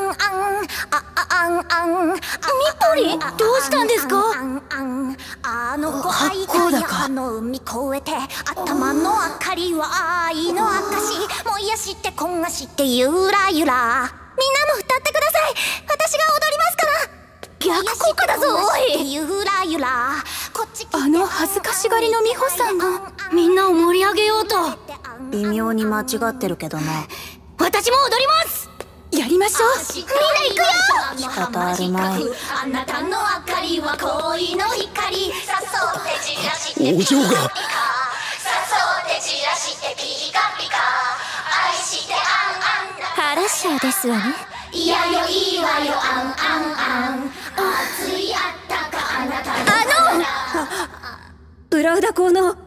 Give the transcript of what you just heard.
みぽりん、どうしたんですか？ 八甲高。 海越えて頭の明かりは愛の証燃やして焦がしてゆらゆら。みんなも歌ってください。私が踊りますから。 逆効果だぞ、おい。 ゆらゆら。 あの恥ずかしがりの美穂さんがみんなを盛り上げようと。 微妙に間違ってるけどな。 私も踊ります。やりましょう。みんな行くよ。 仕方あるまい。 あなたの明かりは恋の光。誘って散らしてお嬢が。 誘って散らしてピカピカ。愛してアンアン。 ハラッシャーですわね。 いやよいいわよアンアンアン。熱いあったかあなたのブラウダ校の